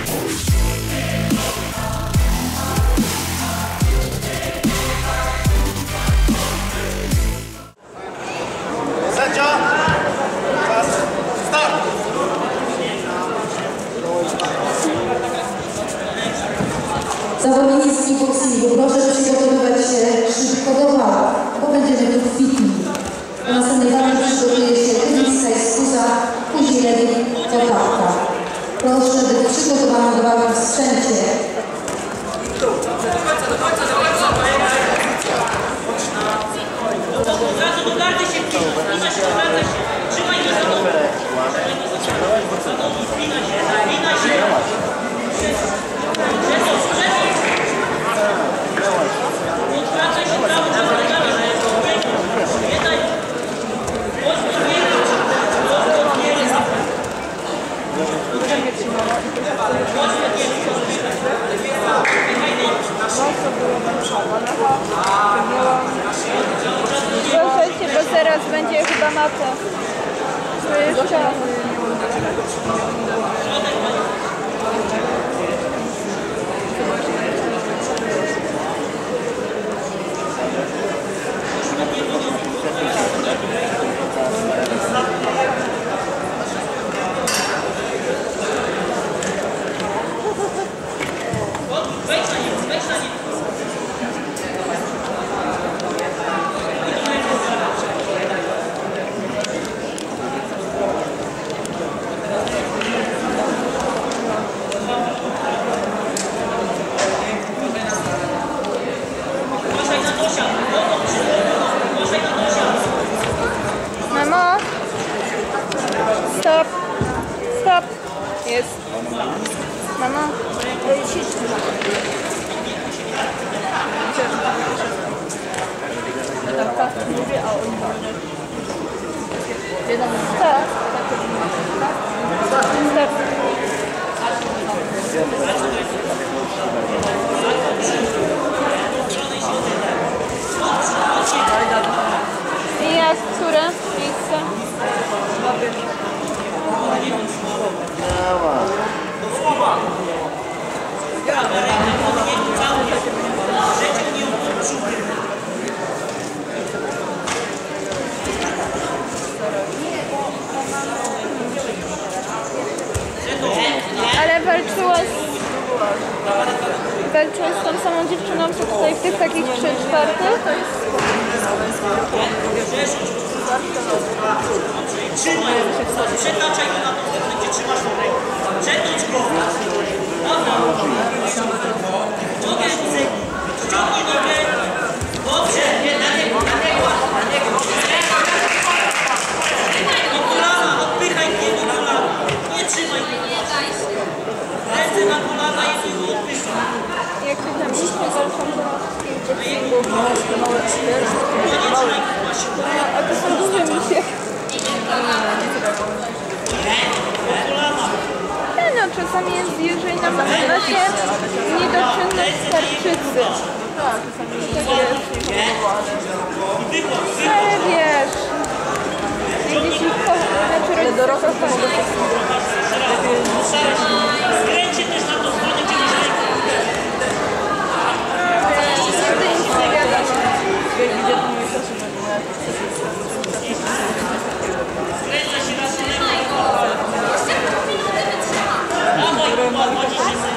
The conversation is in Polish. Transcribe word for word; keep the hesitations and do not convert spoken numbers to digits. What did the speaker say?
Zawodnicy boksingu, proszę przygotowywać się szybko do walk, bo będziemy tu kwitni. Do następnej walki przygotuje się Tymiska i Skuza, później Lewik Kotawka. Proszę być przygotowany do walki w sprzęcie. Od razu do gardy się wpina się, obraca się. Trzymaj go za nogą. Za nogą wpina się, wpina się. Odwracaj się prawo, prawo, prawo. Nie daj. Proszę, bo zaraz będzie chyba mata. To jest czas. Wejdź na nim, wejdź na nim. Uważaj na Dosia. Uważaj na Dosia. Mamo! Stop! Stop! Jest. Mamo! Dobra, mówię, a on jeden. Tak. Stop. I jak, które miejsce? Ale walczyłaś, walczyłaś z tą samą dziewczyną, co tutaj w tych takich trzy czwartych? Trzymaj, przetaczaj go na tą stronę, gdzie trzymasz nogę. Przetocz go. Dobra. Nogę, ściągnij nogę. Dobrze, nie, na niego, na niego, na niego. Do kolana, odpychaj mnie do kolana. Nie trzymaj go. Ręce na kolana i go odpychaj. Jak ty tam iście walczą do a to są duże misje. No, czasami jest, jeżeli na macie niedoczynność tarczycy. Tak, czasami jest. Ale wiesz, jak jeśli znaczy dorosłych, to mogę Skręcie też na tą stronę, gdzie masz rękę. nigdy nic nie wiadomo. Skręca się raz na lewo. Dawaj, Kuba, dwadzieścia sekund.